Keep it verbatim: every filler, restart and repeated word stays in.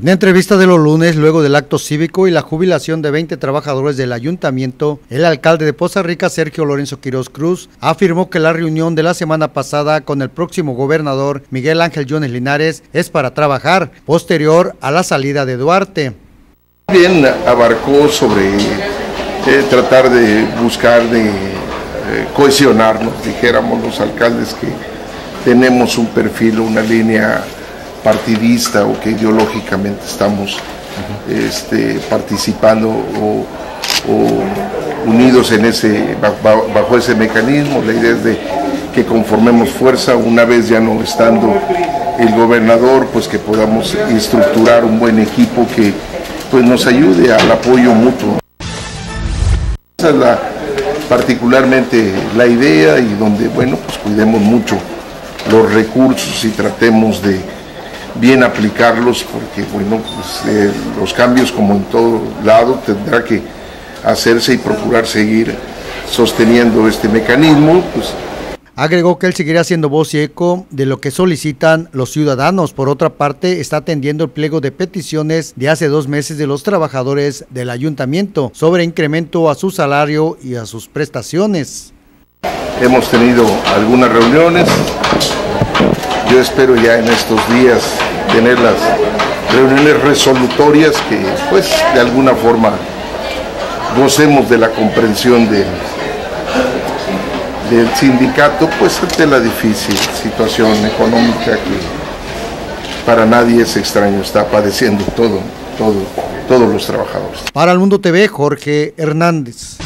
En entrevista de los lunes, luego del acto cívico y la jubilación de veinte trabajadores del ayuntamiento, el alcalde de Poza Rica, Sergio Lorenzo Quiroz Cruz, afirmó que la reunión de la semana pasada con el próximo gobernador Miguel Ángel Yunes Linares es para trabajar, posterior a la salida de Duarte. Bien, abarcó sobre eh, tratar de buscar de eh, cohesionarnos, dijéramos los alcaldes que tenemos un perfil, una línea partidista o que ideológicamente estamos uh-huh. este, participando o, o unidos en ese, bajo, bajo ese mecanismo. La idea es de que conformemos fuerza una vez ya no estando el gobernador, pues que podamos estructurar un buen equipo que pues nos ayude al apoyo mutuo. Esa es la, particularmente la idea, y donde bueno pues cuidemos mucho los recursos y tratemos de bien aplicarlos, porque bueno pues eh, los cambios, como en todo lado, tendrá que hacerse y procurar seguir sosteniendo este mecanismo. Pues agregó que él seguirá siendo voz y eco de lo que solicitan los ciudadanos. Por otra parte, está atendiendo el pliego de peticiones de hace dos meses de los trabajadores del ayuntamiento sobre incremento a su salario y a sus prestaciones. Hemos tenido algunas reuniones. Yo espero ya en estos días tener las reuniones resolutorias que pues de alguna forma gocemos de la comprensión de, del sindicato, pues ante la difícil situación económica que para nadie es extraño, está padeciendo todo, todo, todos los trabajadores. Para El Mundo T V, Jorge Hernández.